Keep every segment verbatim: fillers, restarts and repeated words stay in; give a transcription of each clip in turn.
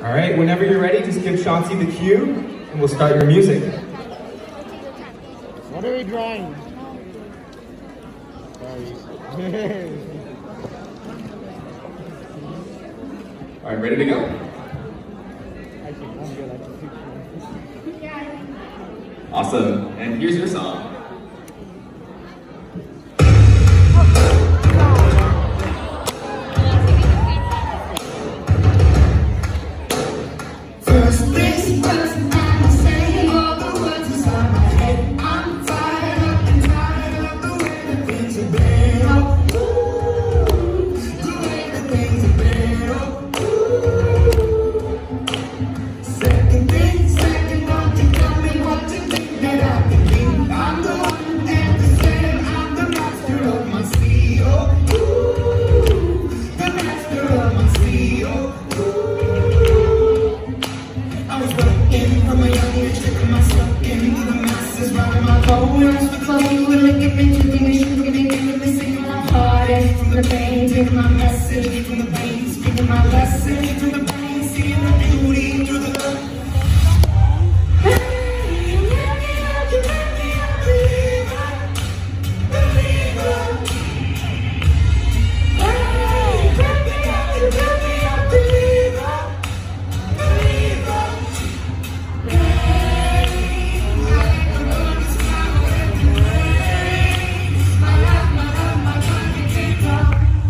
All right, whenever you're ready, just give Chauncey the cue, and we'll start your music. What are we drawing? Sorry. All right, ready to go? Actually, I'm good. I can fix Awesome, and here's your song. The pain, give my message, from the pain, speaking my lesson, from the pain, seeing the beauty through the love. Hey, you let me out, you let me out, believer, believer. Hey, you let me out, you let me out, believer, believer. Hey, like the Lord is my way, my life, my love, my life, my take off.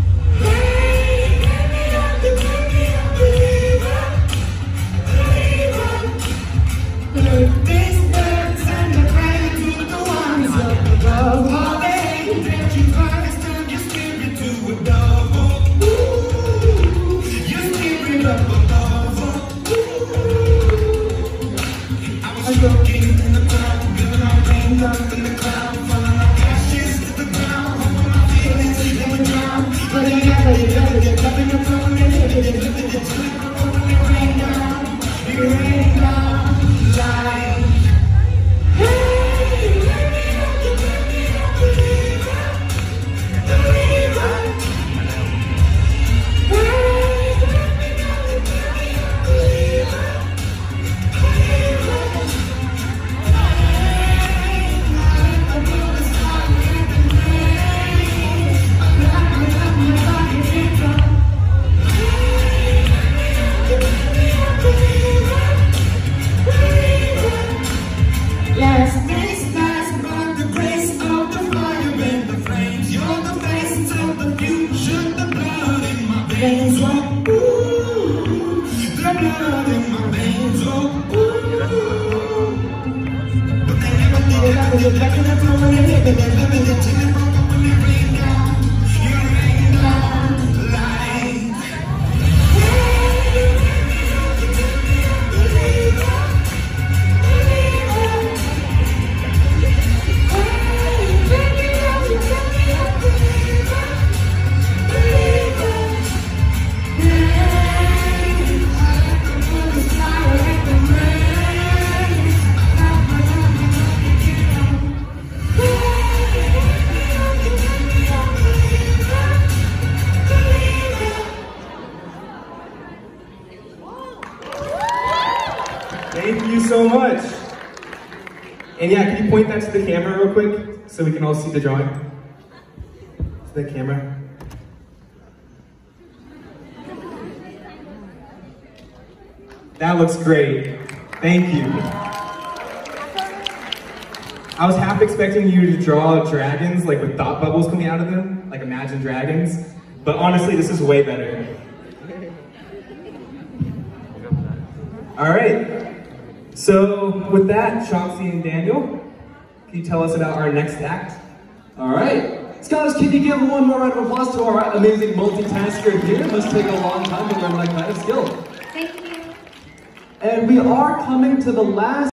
Thank you so much. And yeah, can you point that to the camera real quick so we can all see the drawing? To the camera. That looks great. Thank you. I was half expecting you to draw dragons like with thought bubbles coming out of them, like Imagine Dragons, but honestly, this is way better. All right. So with that, Chauncey and Daniel, can you tell us about our next act? All right. Scholars, can you give one more round of applause to our amazing multitasker here? It must take a long time to learn that kind of skill. Thank you. And we are coming to the last